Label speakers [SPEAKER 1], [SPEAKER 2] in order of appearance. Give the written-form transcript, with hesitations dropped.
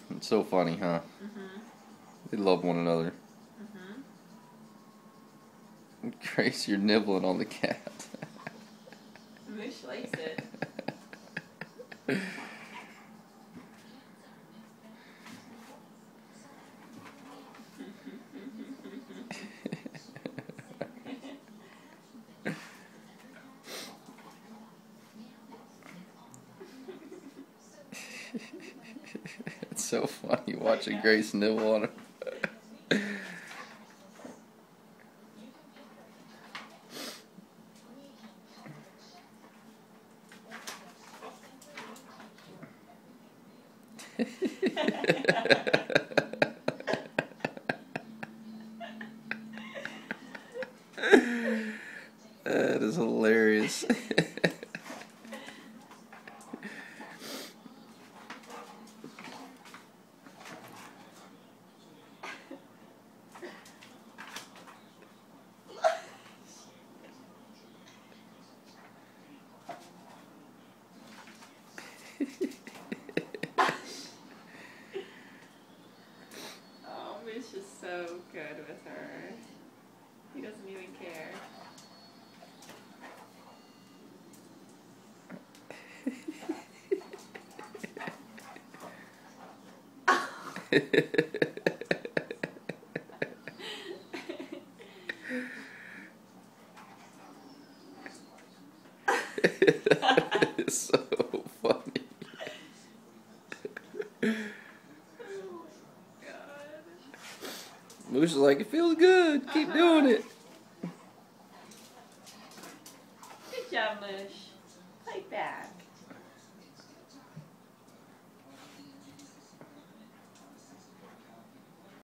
[SPEAKER 1] It's so funny, huh?
[SPEAKER 2] Mm-hmm.
[SPEAKER 1] They love one another.
[SPEAKER 2] Mm-hmm.
[SPEAKER 1] Grace, you're nibbling on the cat.
[SPEAKER 2] Moosh likes it.
[SPEAKER 1] It's so funny watching Grace nibble on him. That is hilarious.
[SPEAKER 2] Oh, Moosh is so good with her. He doesn't even care.
[SPEAKER 1] That is so funny.
[SPEAKER 2] Oh my god.
[SPEAKER 1] Moosh is like, it feels good. Keep doing it.
[SPEAKER 2] Good job, Moosh. Play back.